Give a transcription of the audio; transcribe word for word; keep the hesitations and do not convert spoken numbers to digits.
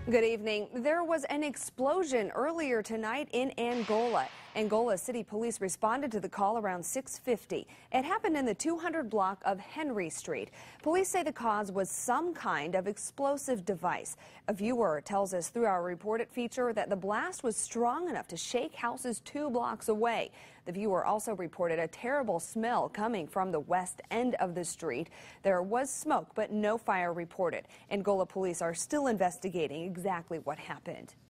Good evening. There was an explosion earlier tonight in Angola. Angola City Police responded to the call around six fifty. It happened in the two hundred block of Henry Street. Police say the cause was some kind of explosive device. A viewer tells us through our Report It feature that the blast was strong enough to shake houses two blocks away. The viewer also reported a terrible smell coming from the west end of the street. There was smoke, but no fire reported. Angola police are still investigating exactly what happened.